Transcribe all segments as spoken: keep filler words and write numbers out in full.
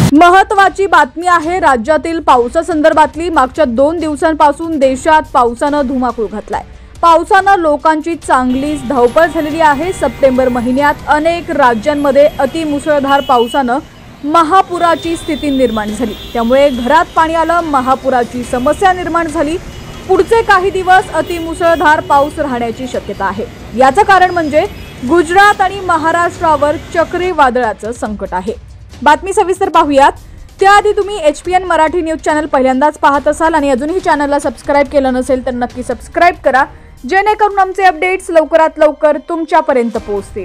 महत्त्वाची बातमी आहे राज्यातील पावसासंदर्भातली। मागच्या दोन दिवसांपासून देशात पावसानं धुमाकूळ घातलाय। पावसानं लोकांची चांगलीच धावपळ झालेली आहे। सप्टेंबर महिन्यात अनेक राज्यांमध्ये अतिमुसळधार पावसानं महापुराची स्थिती निर्माण झाली, त्यामुळे घरात पाणी आलं, महापुराची समस्या निर्माण झाली। पुढचे काही दिवस अतिमुसळधार पाऊस राहण्याची शक्यता आहे। याचं कारण म्हणजे गुजरात आणि महाराष्ट्रावर चक्रीवादळाचं संकट आहे। बातमी सविस्तर पाहूयात। त्याआधी तुम्ही H P N Marathi news channel पहिल्यांदाच पाहत असाल आणि अजूनही चॅनलला सबस्क्राइब केलं नसेल तर नक्की सबस्क्राइब करा, जेणेकरून आमचे अपडेट्स लवकरात लवकर तुमच्यापर्यंत पोहोचतील।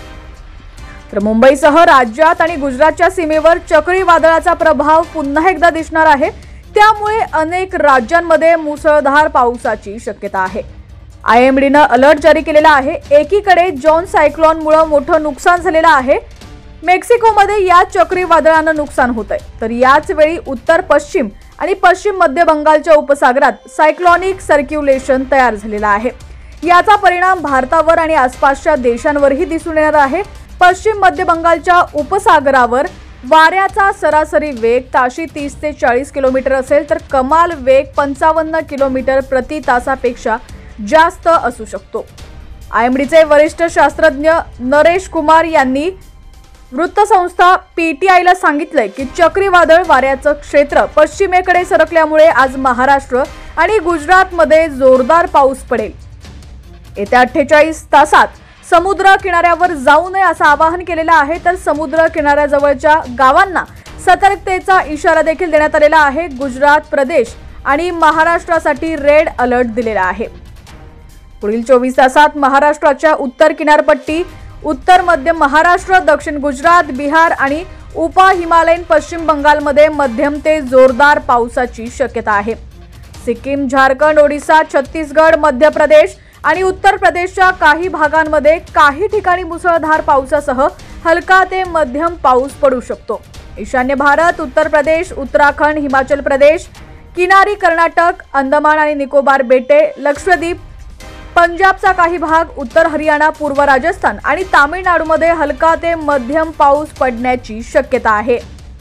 तर मुंबईसह राज्यात आणि गुजरातच्या सीमेवर चक्रीवादळाचा प्रभाव पुन्हा एकदा दिसणार आहे, त्यामुळे अनेक राज्यांमध्ये मुसळधार पावसाची शक्यता आहे। आय एम डीनं अलर्ट जारी केलेला आहे। एकीकडे जॉन सायक्लोनमुळे मोठं नुकसान झालेलं आहे। मेक्सिकोमध्ये या चक्रीवादळानं नुकसान होतंय, तर याच वेळी उत्तर पश्चिम आणि पश्चिम मध्य बंगालच्या उपसागरात सायक्लॉनिक सर्क्युलेशन तयार झालेला आहे। याचा परिणाम भारतावर आणि आसपासच्या देशांवरही दिसून येणार आहे। पश्चिम मध्य बंगालच्या उपसागरावर वाऱ्याचा सरासरी वेग ताशी तीस ते चाळीस किलोमीटर असेल, तर कमाल वेग पंचावन्न किलोमीटर प्रति तासापेक्षा जास्त असू शकतो। आय एम डीचे वरिष्ठ शास्त्रज्ञ नरेश कुमार यांनी वृत्तसंस्था पी टी आयला सांगितलंय की चक्रीवादळ वाऱ्याचं क्षेत्र पश्चिमेकडे सरकल्यामुळे आज महाराष्ट्र आणि गुजरातमध्ये जोरदार पाऊस पडेल। येत्या अठ्ठेचाळीस तासात समुद्र किनाऱ्यावर जाऊ नये असं आवाहन केलेलं आहे, तर समुद्र किनाऱ्याजवळच्या गावांना सतर्कतेचा इशारा देखील देण्यात आलेला आहे। गुजरात, प्रदेश आणि महाराष्ट्रासाठी रेड अलर्ट दिलेला आहे। पुढील चोवीस तासात महाराष्ट्राच्या उत्तर किनारपट्टी, उत्तर मध्य महाराष्ट्र, दक्षिण गुजरात, बिहार आणि उपा हिमालयीन पश्चिम बंगालमध्ये मध्यम ते जोरदार पावसाची शक्यता आहे। सिक्कीम, झारखंड, ओडिशा, छत्तीसगड, मध्य प्रदेश आणि उत्तर प्रदेशच्या काही भागांमध्ये काही ठिकाणी मुसळधार पावसासह हलका ते मध्यम पाऊस पडू शकतो। ईशान्य भारत, उत्तर प्रदेश, उत्तराखंड, हिमाचल प्रदेश, किनारी कर्नाटक, अंदमान आणि निकोबार बेटे, लक्षद्वीप, पंजाबचा काही भाग, उत्तर हरियाणा, पूर्व राजस्थान आणि तामिळनाडूमध्ये हलका ते मध्यम पाऊस पडण्याची शक्यता आहे।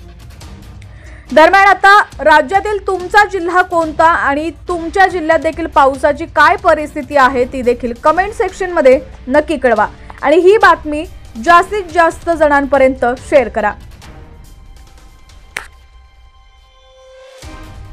दरम्यान आता राज्यातील तुमचा जिल्हा कोणता आणि तुमच्या जिल्ह्यात देखील पावसाची काय परिस्थिती आहे ती देखील कमेंट सेक्शन मध्ये नक्की कळवा आणि ही बातमी जास्तीत जास्त जणांपर्यंत शेअर करा।